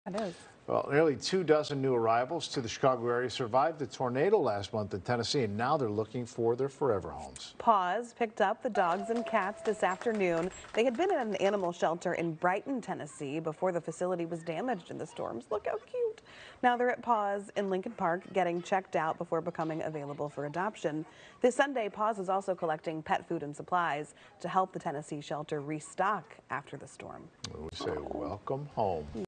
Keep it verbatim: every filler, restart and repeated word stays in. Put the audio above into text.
It is. Well, nearly two dozen new arrivals to the Chicago area survived the tornado last month in Tennessee, and now they're looking for their forever homes. PAWS picked up the dogs and cats this afternoon. They had been at an animal shelter in Brighton, Tennessee before the facility was damaged in the storms. Look how cute. Now they're at PAWS in Lincoln Park getting checked out before becoming available for adoption. This Sunday, PAWS is also collecting pet food and supplies to help the Tennessee shelter restock after the storm. We say welcome home.